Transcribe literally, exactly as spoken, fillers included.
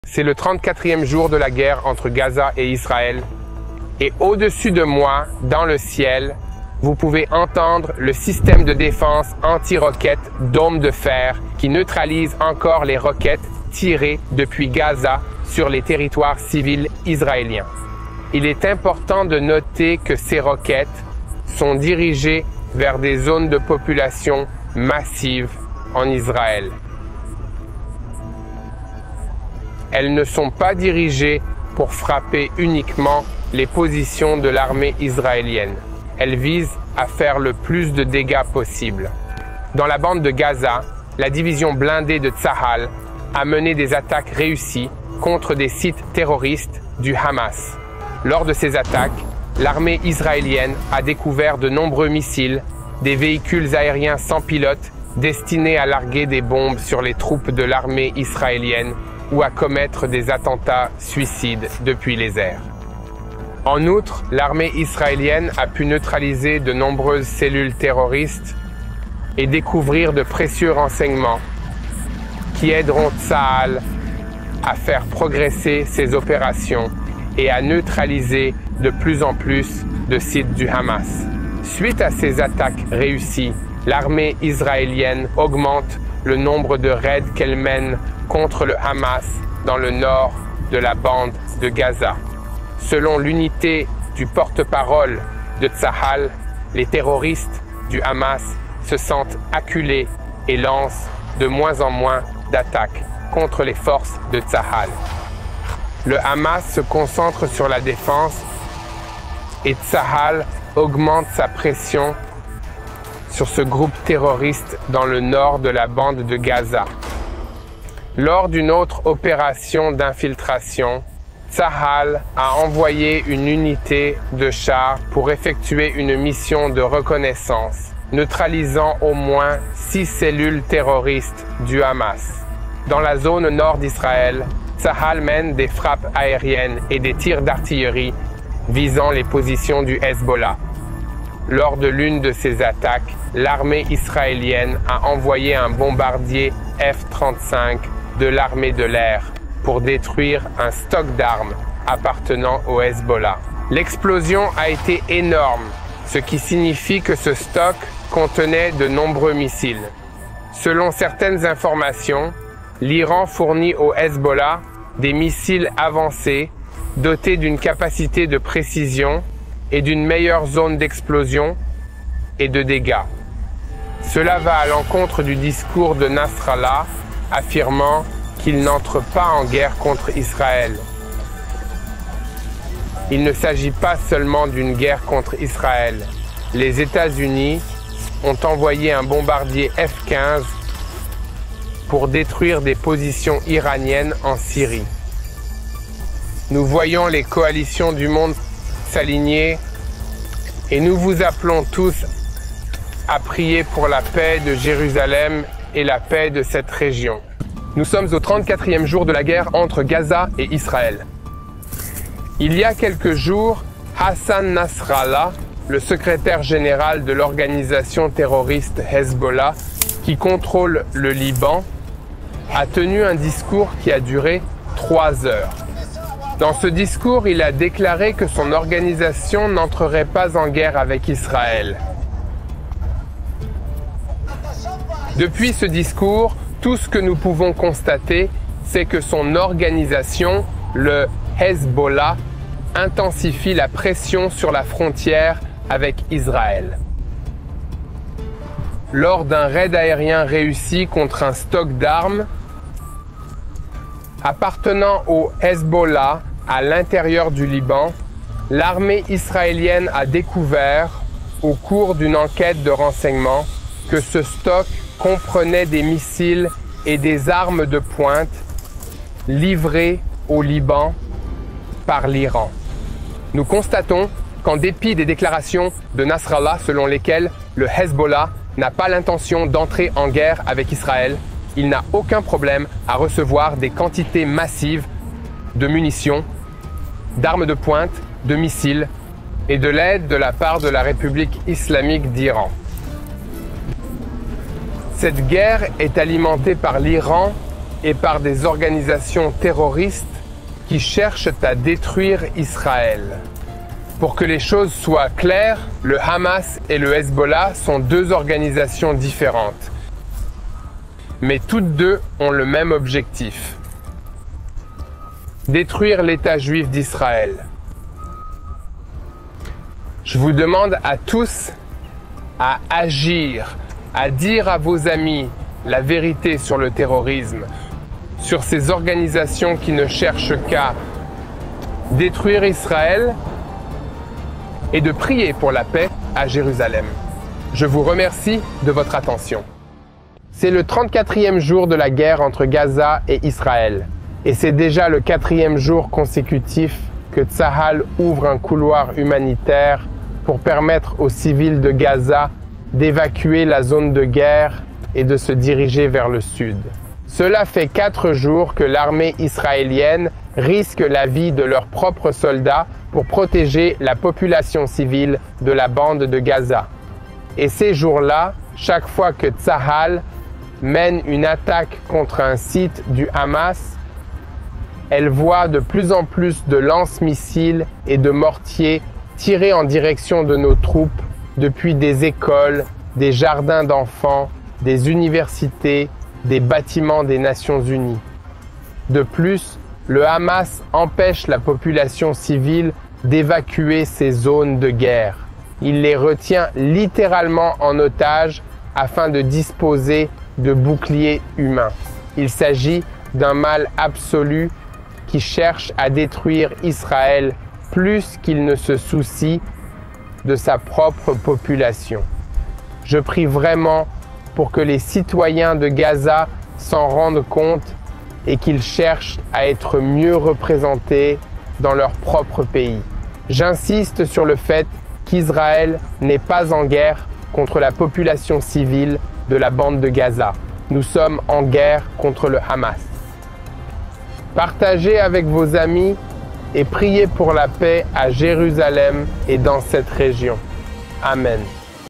C'est le trente-quatrième jour de la guerre entre Gaza et Israël. Et au-dessus de moi, dans le ciel, vous pouvez entendre le système de défense anti-roquettes Dôme de fer qui neutralise encore les roquettes tirées depuis Gaza sur les territoires civils israéliens. Il est important de noter que ces roquettes sont dirigées vers des zones de population massives en Israël. Elles ne sont pas dirigées pour frapper uniquement les positions de l'armée israélienne. Elles visent à faire le plus de dégâts possible. Dans la bande de Gaza, la division blindée de Tsahal a mené des attaques réussies contre des sites terroristes du Hamas. Lors de ces attaques, l'armée israélienne a découvert de nombreux missiles, des véhicules aériens sans pilote destinés à larguer des bombes sur les troupes de l'armée israélienne ou à commettre des attentats suicides depuis les airs. En outre, l'armée israélienne a pu neutraliser de nombreuses cellules terroristes et découvrir de précieux renseignements qui aideront Tsahal à faire progresser ses opérations et à neutraliser de plus en plus de sites du Hamas. Suite à ces attaques réussies, l'armée israélienne augmente le nombre de raids qu'elle mène contre le Hamas dans le nord de la bande de Gaza. Selon l'unité du porte-parole de Tsahal, les terroristes du Hamas se sentent acculés et lancent de moins en moins d'attaques contre les forces de Tsahal. Le Hamas se concentre sur la défense et Tsahal augmente sa pression sur ce groupe terroriste dans le nord de la bande de Gaza. Lors d'une autre opération d'infiltration, Tsahal a envoyé une unité de chars pour effectuer une mission de reconnaissance, neutralisant au moins six cellules terroristes du Hamas. Dans la zone nord d'Israël, Tsahal mène des frappes aériennes et des tirs d'artillerie visant les positions du Hezbollah. Lors de l'une de ces attaques, l'armée israélienne a envoyé un bombardier F trente-cinq de l'armée de l'air pour détruire un stock d'armes appartenant au Hezbollah. L'explosion a été énorme, ce qui signifie que ce stock contenait de nombreux missiles. Selon certaines informations, l'Iran fournit au Hezbollah des missiles avancés dotés d'une capacité de précision et d'une meilleure zone d'explosion et de dégâts. Cela va à l'encontre du discours de Nasrallah affirmant qu'il n'entre pas en guerre contre Israël. Il ne s'agit pas seulement d'une guerre contre Israël. Les États-Unis ont envoyé un bombardier F quinze pour détruire des positions iraniennes en Syrie. Nous voyons les coalitions du monde s'aligner et nous vous appelons tous à prier pour la paix de Jérusalem et la paix de cette région. Nous sommes au trente-quatrième jour de la guerre entre Gaza et Israël. Il y a quelques jours, Hassan Nasrallah, le secrétaire général de l'organisation terroriste Hezbollah, qui contrôle le Liban, a tenu un discours qui a duré trois heures. Dans ce discours, il a déclaré que son organisation n'entrerait pas en guerre avec Israël. Depuis ce discours, tout ce que nous pouvons constater, c'est que son organisation, le Hezbollah, intensifie la pression sur la frontière avec Israël. Lors d'un raid aérien réussi contre un stock d'armes appartenant au Hezbollah à l'intérieur du Liban, l'armée israélienne a découvert, au cours d'une enquête de renseignement, que ce stock comprenait des missiles et des armes de pointe livrées au Liban par l'Iran. Nous constatons qu'en dépit des déclarations de Nasrallah selon lesquelles le Hezbollah n'a pas l'intention d'entrer en guerre avec Israël, il n'a aucun problème à recevoir des quantités massives de munitions, d'armes de pointe, de missiles et de l'aide de la part de la République islamique d'Iran. Cette guerre est alimentée par l'Iran et par des organisations terroristes qui cherchent à détruire Israël. Pour que les choses soient claires, le Hamas et le Hezbollah sont deux organisations différentes. Mais toutes deux ont le même objectif: détruire l'État juif d'Israël. Je vous demande à tous à agir, à dire à vos amis la vérité sur le terrorisme, sur ces organisations qui ne cherchent qu'à détruire Israël, et de prier pour la paix à Jérusalem. Je vous remercie de votre attention. C'est le trente-quatrième jour de la guerre entre Gaza et Israël. Et c'est déjà le quatrième jour consécutif que Tsahal ouvre un couloir humanitaire pour permettre aux civils de Gaza d'évacuer la zone de guerre et de se diriger vers le sud. Cela fait quatre jours que l'armée israélienne risque la vie de leurs propres soldats pour protéger la population civile de la bande de Gaza. Et ces jours-là, chaque fois que Tsahal mène une attaque contre un site du Hamas, elle voit de plus en plus de lance-missiles et de mortiers tirés en direction de nos troupes depuis des écoles, des jardins d'enfants, des universités, des bâtiments des Nations Unies. De plus, le Hamas empêche la population civile d'évacuer ces zones de guerre. Il les retient littéralement en otage afin de disposer de boucliers humains. Il s'agit d'un mal absolu qui cherche à détruire Israël plus qu'il ne se soucie de sa propre population. Je prie vraiment pour que les citoyens de Gaza s'en rendent compte et qu'ils cherchent à être mieux représentés dans leur propre pays. J'insiste sur le fait qu'Israël n'est pas en guerre contre la population civile de la bande de Gaza. Nous sommes en guerre contre le Hamas. Partagez avec vos amis et priez pour la paix à Jérusalem et dans cette région. Amen.